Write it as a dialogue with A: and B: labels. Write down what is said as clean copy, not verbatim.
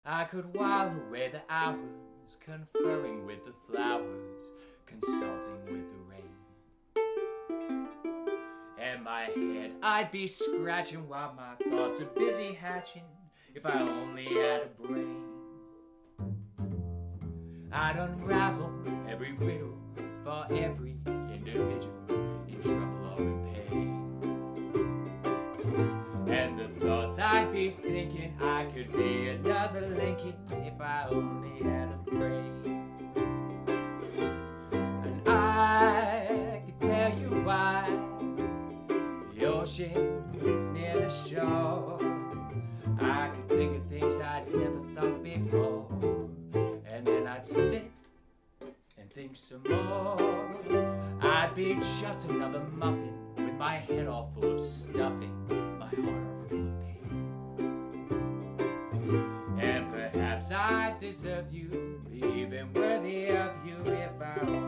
A: I could while away the hours, conferring with the flowers, consulting with the rain. And my head I'd be scratching while my thoughts are busy hatching, if I only had a brain. I'd unravel every riddle for every individual in trouble or in pain. And the thoughts I'd be thinking, I could be another Lincoln if I only had a brain. And I could tell you why the ocean's near the shore. I could think of things I'd never thought before, and then I'd sit and think some more. I'd be just another muffin with my head all full of stuffing, my heart all full of pain. And perhaps I deserve you, even worthy of you, if I